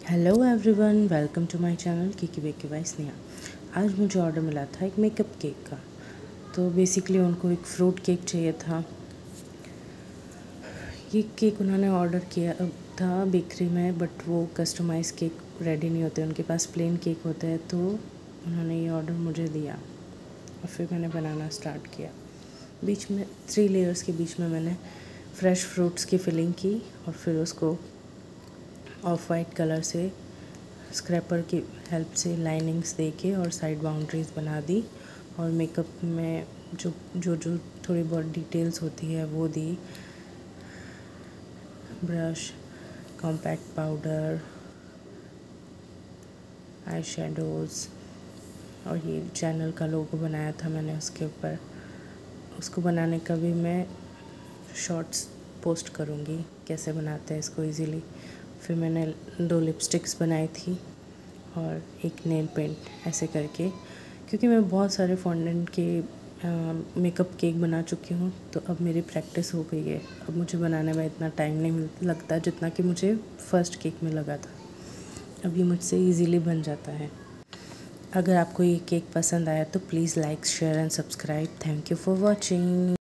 Hello everyone, welcome to my channel किकी बेकी by Sneha. आज मुझे ऑर्डर मिला था एक मेकअप केक का। तो बेसिकली उनको एक फ्रूट केक चाहिए था। ये केक उन्होंने ऑर्डर किया था बेकरी में, बट वो कस्टमाइज़ केक रेडी नहीं होते, उनके पास प्लेन केक होते हैं। तो उन्होंने ये ऑर्डर मुझे दिया और फिर मैंने बनाना स्टार्ट किया। बीच में 3 लेयर्स के बीच में मैंने फ्रेश फ्रूट्स की फिलिंग की और फिर उसको ऑफ वाइट कलर से स्क्रैपर की हेल्प से लाइनिंग्स दे के और साइड बाउंड्रीज बना दी। और मेकअप में जो जो जो थोड़ी बहुत डिटेल्स होती है वो दी। Brush, compact powder, eye shadows और ये चैनल का लोगो बनाया था मैंने उसके ऊपर। उसको बनाने का भी मैं शॉर्ट्स पोस्ट करूँगी कैसे बनाते हैं इसको इजीली। फिर मैंने 2 लिपस्टिक्स बनाई थी और एक नेल पेंट ऐसे करके, क्योंकि मैं बहुत सारे फॉन्डेंट के मेकअप केक बना चुकी हूँ। तो अब मेरी प्रैक्टिस हो गई है। अब मुझे बनाने में इतना टाइम नहीं लगता जितना कि मुझे फ़र्स्ट केक में लगा था। अब ये मुझसे इजीली बन जाता है। अगर आपको ये केक पसंद आया तो please like, share and subscribe. Thank you for watching.